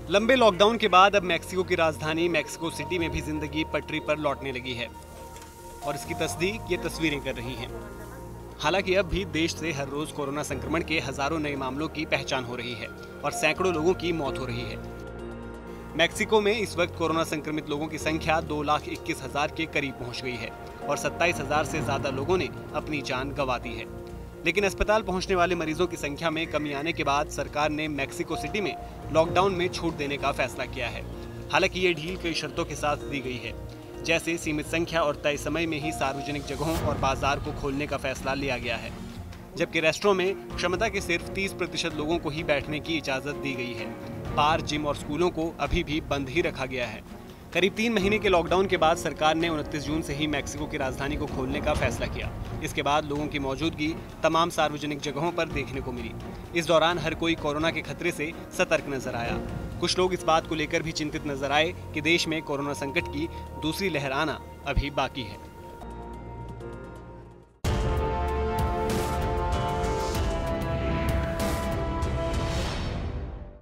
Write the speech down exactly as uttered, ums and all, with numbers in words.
लंबे लॉकडाउन के बाद अब मैक्सिको की राजधानी मैक्सिको सिटी में भी जिंदगी पटरी पर लौटने लगी है और इसकी तस्दीक ये तस्वीरें कर रही हैं। हालांकि अब भी देश से हर रोज कोरोना संक्रमण के हजारों नए मामलों की पहचान हो रही है और सैकड़ों लोगों की मौत हो रही है। मैक्सिको में इस वक्त कोरोना संक्रमित लोगों की संख्या दो लाख इक्कीस हजार के करीब पहुंच गई है और सत्ताईस हजार से ज्यादा लोगों ने अपनी जान गंवा दी है। लेकिन अस्पताल पहुंचने वाले मरीजों की संख्या में कमी आने के बाद सरकार ने मैक्सिको सिटी में लॉकडाउन में छूट देने का फैसला किया है। हालांकि ये ढील कई शर्तों के साथ दी गई है, जैसे सीमित संख्या और तय समय में ही सार्वजनिक जगहों और बाजार को खोलने का फैसला लिया गया है, जबकि रेस्टोरों में क्षमता के सिर्फ तीस प्रतिशत लोगों को ही बैठने की इजाजत दी गई है। बार, जिम और स्कूलों को अभी भी बंद ही रखा गया है। करीब तीन महीने के लॉकडाउन के बाद सरकार ने उनतीस जून से ही मैक्सिको की राजधानी को खोलने का फैसला किया। इसके बाद लोगों की मौजूदगी तमाम सार्वजनिक जगहों पर देखने को मिली। इस दौरान हर कोई कोरोना के खतरे से सतर्क नजर आया। कुछ लोग इस बात को लेकर भी चिंतित नजर आए कि देश में कोरोना संकट की दूसरी लहर आना अभी बाकी है।